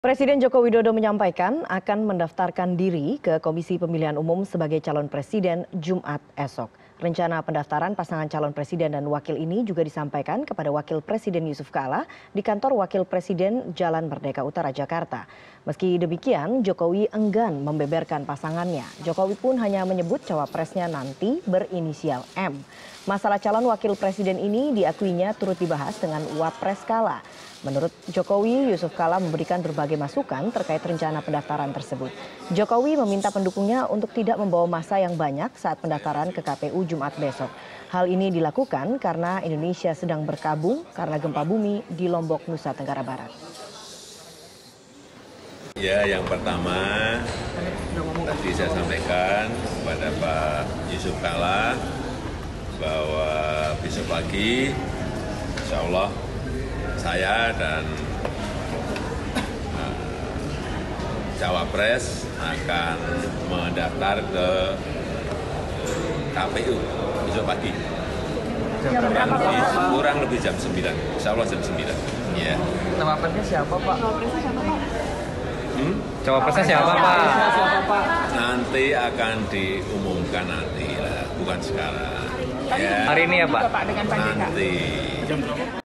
Presiden Joko Widodo menyampaikan akan mendaftarkan diri ke Komisi Pemilihan Umum sebagai calon presiden Jumat esok. Rencana pendaftaran pasangan calon presiden dan wakil ini juga disampaikan kepada Wakil Presiden Yusuf Kala di kantor Wakil Presiden Jalan Merdeka Utara, Jakarta. Meski demikian, Jokowi enggan membeberkan pasangannya. Jokowi pun hanya menyebut cawapresnya nanti berinisial M. Masalah calon wakil presiden ini diakuinya turut dibahas dengan Wapres Kala. Menurut Jokowi, Yusuf Kala memberikan berbagai masukan terkait rencana pendaftaran tersebut. Jokowi meminta pendukungnya untuk tidak membawa massa yang banyak saat pendaftaran ke KPU Jumat besok. Hal ini dilakukan karena Indonesia sedang berkabung karena gempa bumi di Lombok, Nusa Tenggara Barat. Ya, yang pertama tadi saya sampaikan kepada Pak Yusuf Kala bahwa besok pagi insya Allah saya dan Cawapres akan mendaftar ke KPU besok pagi. Kurang lebih jam 9, insya Allah jam 9. Ya. Cawapresnya siapa, Pak? Cawapresnya siapa, Pak? Nanti akan diumumkan nanti lah, bukan sekarang. Hari ini ya, Pak? Nanti.